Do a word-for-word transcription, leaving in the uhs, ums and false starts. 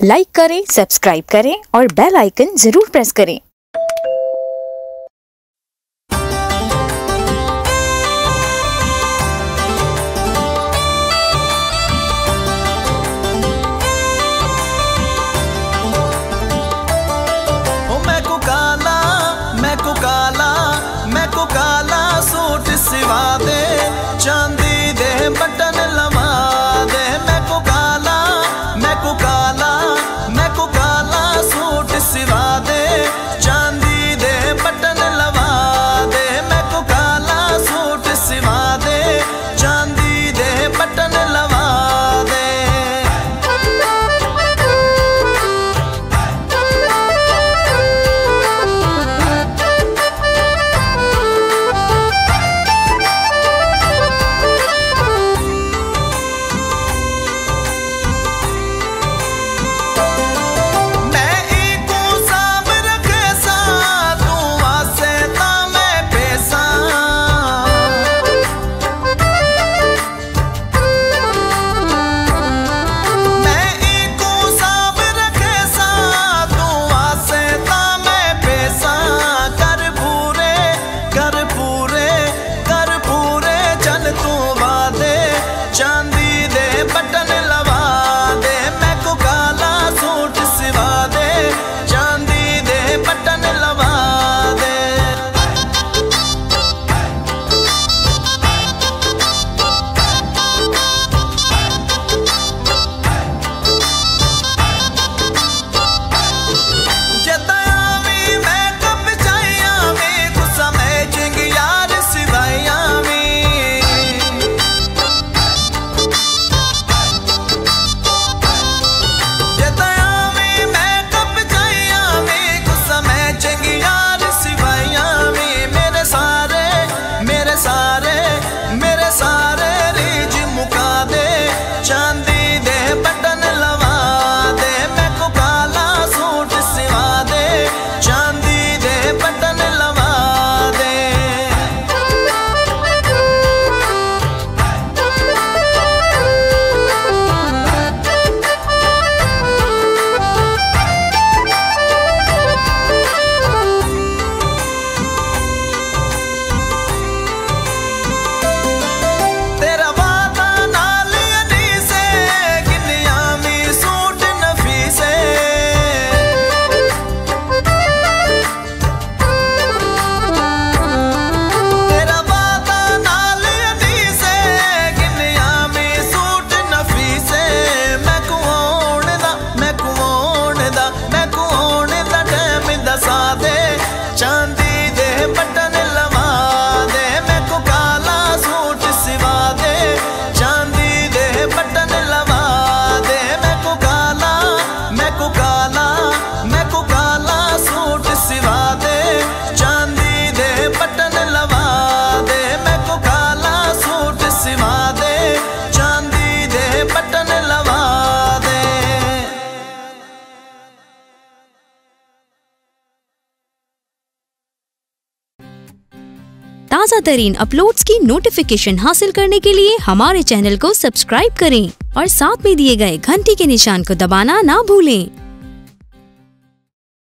Like करें, subscribe करें और बेल आइकन जरूर प्रेस करें। सिवा दे चांदी दे बटन लवा दे, मैं को काला मैं को काला मैं को काला सूट सिवा दे, चांदी दे बटन लवा दे, मैं को काला सूट सिवा दे, चांदी दे बटन लवा दे। चांदी दे बटन लवा दे, मैं को काला सूट सिवा दे, चांदी दे बटन लवा दे। जतायामी मैं कब चाहियामी, गुस्सा मैं चिंग यार सिवायामी। चांदी दे बटन लवा दे, मैं को काला सूट सिवा दे, चांदी दे बटन लवा दे। तेरा वादा नाल चांदी दे बटन लवा दे, मैं को काला सूट सिवा दे, चांदी दे बटन लवा दे, मैं को काला मैं को काला मैं को काला सूट सिवा दे, चांदी दे बटन लवा दे, मैं को काला सूट सिवा दे, चांदी दे बटन लवा दे। ताज़ा तरीन अपलोड्स की नोटिफिकेशन हासिल करने के लिए हमारे चैनल को सब्सक्राइब करें और साथ में दिए गए घंटी के निशान को दबाना ना भूलें।